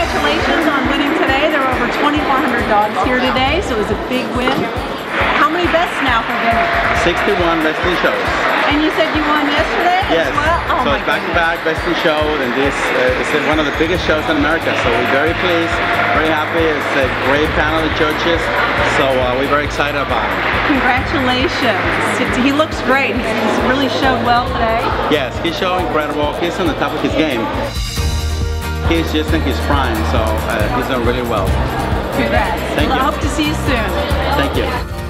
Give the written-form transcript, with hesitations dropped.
congratulations on winning today. There were over 2,400 dogs here today, so it was a big win. How many bests now for Vinny? 61 best in shows. And you said you won yesterday yes. as well? Oh, so it's back-to-back best in show, and this is one of the biggest shows in America. So we're very pleased, very happy. It's a great panel of judges, so we're very excited about it. Congratulations. He looks great. He's really showed well today. Yes, he's showing incredible. He's on the top of his game. He's just in his prime, so he's doing really well. Congrats. Thank you. I hope to see you soon. Thank you.